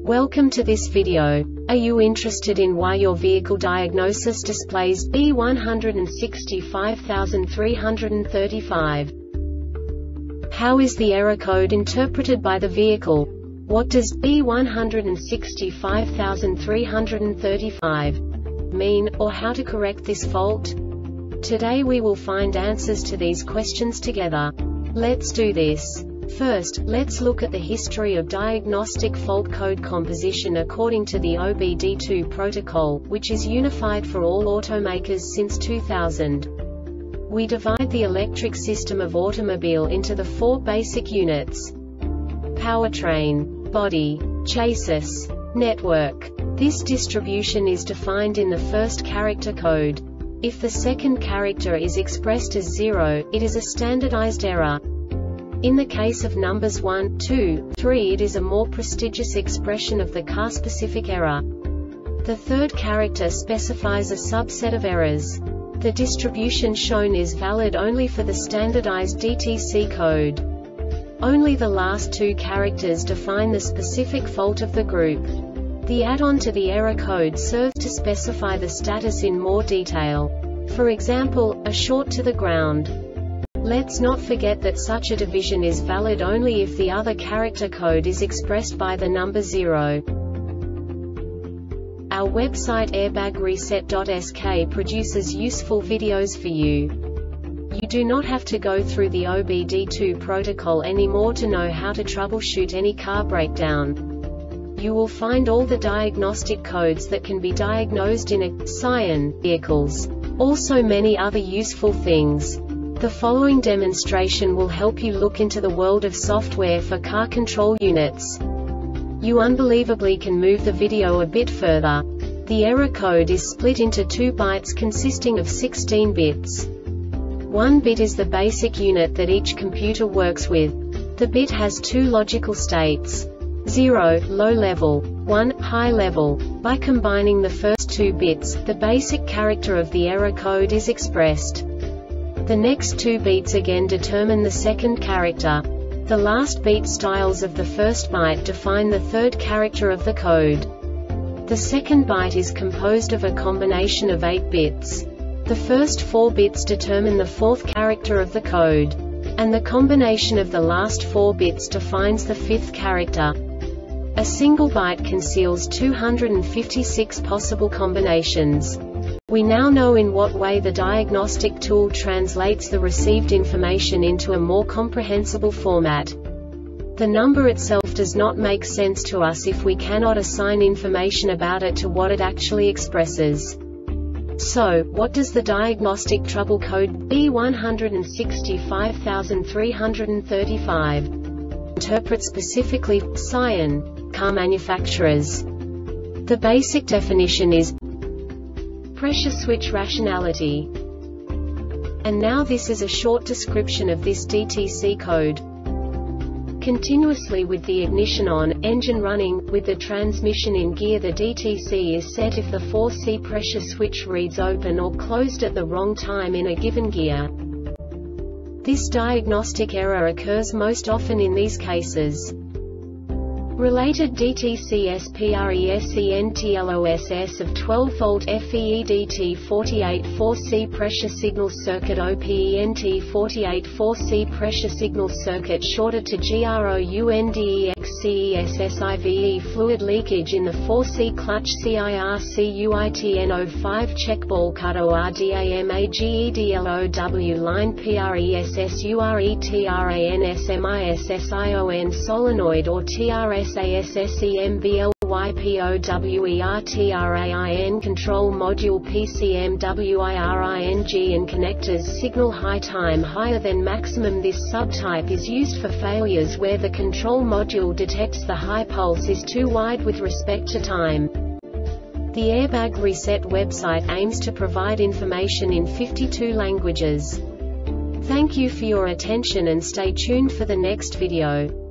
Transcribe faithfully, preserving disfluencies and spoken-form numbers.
Welcome to this video. Are you interested in why your vehicle diagnosis displays B one six five three three five? How is the error code interpreted by the vehicle? What does B one six five three three five mean, or how to correct this fault? Today we will find answers to these questions together. Let's do this. First, let's look at the history of diagnostic fault code composition according to the O B D two protocol, which is unified for all automakers since two thousand. We divide the electric system of automobile into the four basic units: powertrain, body, chassis, network. This distribution is defined in the first character code. If the second character is expressed as zero, it is a standardized error. In the case of numbers one, two, three, it is a more prestigious expression of the car-specific error. The third character specifies a subset of errors. The distribution shown is valid only for the standardized D T C code. Only the last two characters define the specific fault of the group. The add-on to the error code serves to specify the status in more detail. For example, a short to the ground. Let's not forget that such a division is valid only if the other character code is expressed by the number zero. Our website airbag reset dot S K produces useful videos for you. You do not have to go through the O B D two protocol anymore to know how to troubleshoot any car breakdown. You will find all the diagnostic codes that can be diagnosed in a Scion vehicles. Also many other useful things. The following demonstration will help you look into the world of software for car control units. You unbelievably can move the video a bit further. The error code is split into two bytes consisting of sixteen bits. One bit is the basic unit that each computer works with. The bit has two logical states: zero, low level, one, high level. By combining the first two bits, the basic character of the error code is expressed. The next two beats again determine the second character. The last beat styles of the first byte define the third character of the code. The second byte is composed of a combination of eight bits. The first four bits determine the fourth character of the code. And the combination of the last four bits defines the fifth character. A single byte conceals two hundred fifty-six possible combinations. We now know in what way the diagnostic tool translates the received information into a more comprehensible format. The number itself does not make sense to us if we cannot assign information about it to what it actually expresses. So, what does the diagnostic trouble code B one six five three three five interpret specifically for Scion car manufacturers? The basic definition is pressure switch rationality. And now this is a short description of this D T C code. Continuously with the ignition on, engine running, with the transmission in gear, the D T C is set if the four C pressure switch reads open or closed at the wrong time in a given gear. This diagnostic error occurs most often in these cases. Related D T C S PRESENTLOSS of twelve volt FEEDT forty-eight four C pressure signal circuit O PENT forty-eight four C pressure signal circuit shorted to GROUNDEXCESSIVE fluid leakage in the four C clutch CIRCUITN oh five check ball cut ORDAMAGEDLOW line PRESSURETRANSMISSION solenoid or T R S A S S E M B L Y P O W E R T R A I N control module P C M W I R I N G and connectors signal high time higher than maximum. This subtype is used for failures where the control module detects the high pulse is too wide with respect to time. The Airbag Reset website aims to provide information in fifty-two languages. Thank you for your attention and stay tuned for the next video.